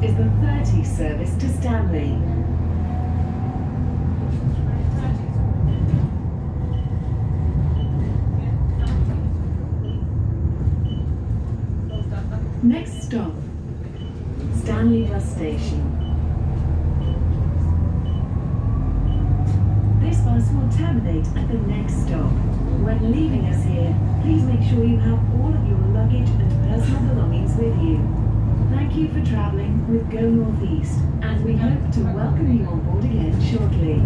is the 30 service to Stanley. Next stop, Stanley Bus Station. This bus will terminate at the next stop. When leaving us here, please make sure you have all of your luggage and personal belongings with you. Thank you for travelling with Go North East, and we hope to welcome you on board again shortly.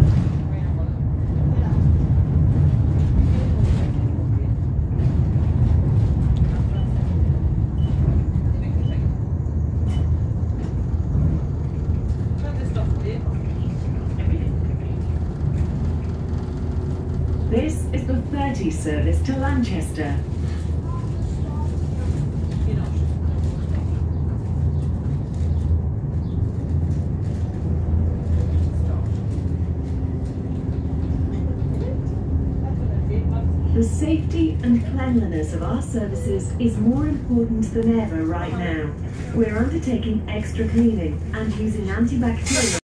This is the 30 service to Lanchester. The safety and cleanliness of our services is more important than ever right now. We're undertaking extra cleaning and using antibacterial